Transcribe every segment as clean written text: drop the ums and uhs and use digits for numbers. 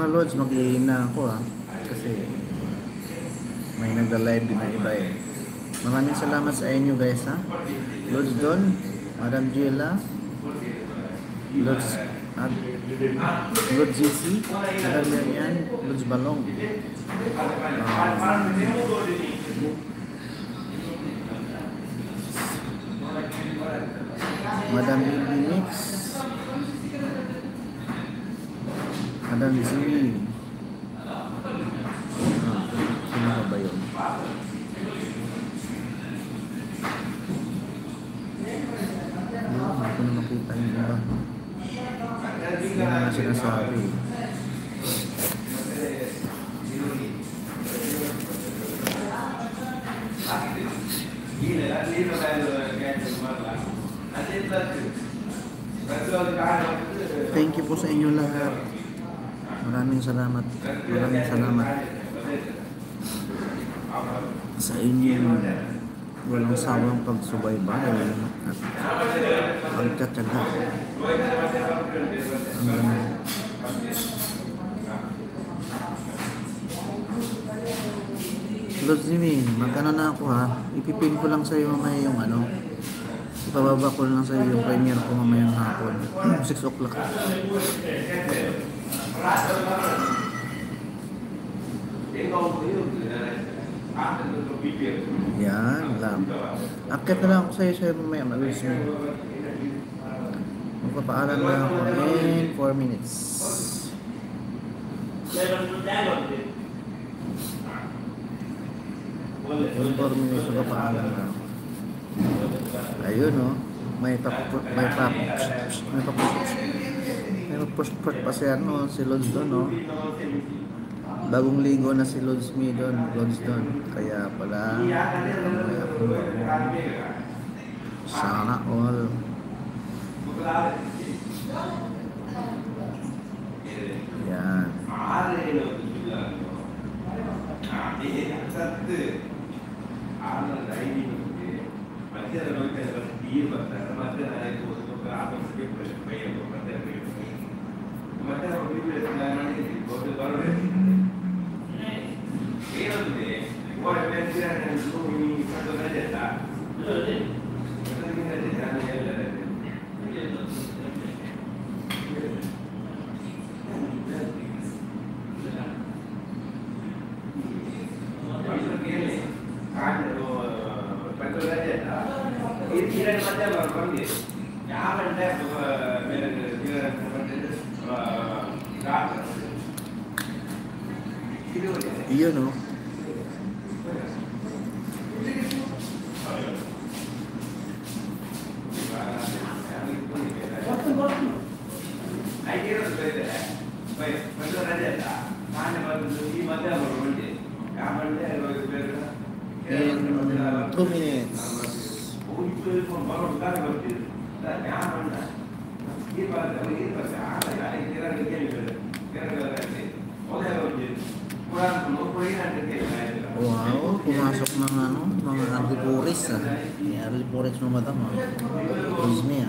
Lods, mag-iina ako kasi may nagda-live din na iba eh. Maraming salamat sa inyo guys ha. Lods Don, Madam Gila, Lods Lods GC, Madam Miriam, Lods Balong, Madam Bibi Mix, Madam Zimi. Sino ba yun? Hindi ko na makita yung iba. Hindi na sinasabi. Thank you po sa inyo lahat. Maraming salamat. Maraming salamat sa inyong walang sawang pagsubaybay at pagkatyaga. Lord Zimin, magkano na ako ha? Ipipin ko lang sa iyo mamaya yung ano. Ipababa ko lang sa iyo yung premiere ko mamayang hapon. 6 o'clock. Yan lang. Akit na lang ako sa iyo mamaya. Mag-alis mo. Magpapaalam lang ako in 4 minutes. Yung 4 minutes magpapaalam lang. Ayun o. May pa si ano, si Lods doon o. Bagong ligo na si Lods Me doon, Lods doon. Kaya pala sana all. Yan. Iyon o. In 2 minutes. Wow, pumasok ng ano, mga antipuris May antipuris ng madam Rizmi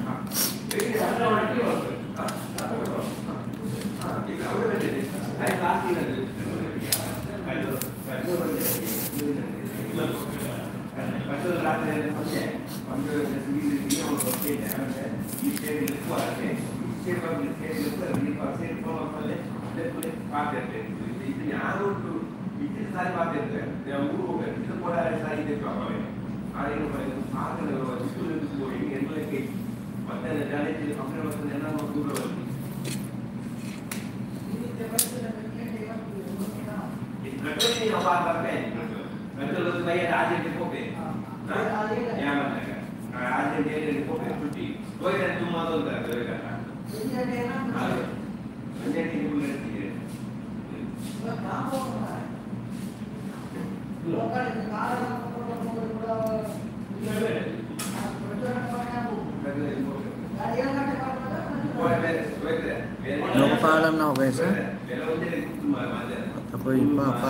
Paalam na ako guys ha. At ako'y